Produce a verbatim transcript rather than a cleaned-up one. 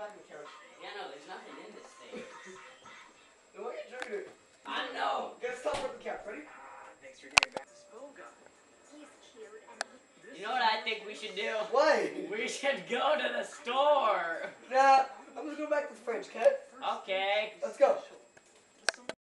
back to the couch. Yeah, no, there's nothing in this thing. No, why are you drinking it? I know. Get stop on the couch. Ready? Thanks for getting back to Spoga. He's cute and he... You know what I think we should do? What? We should go to the store. Nah, I'm just going back to the fridge, okay? Okay. Let's go.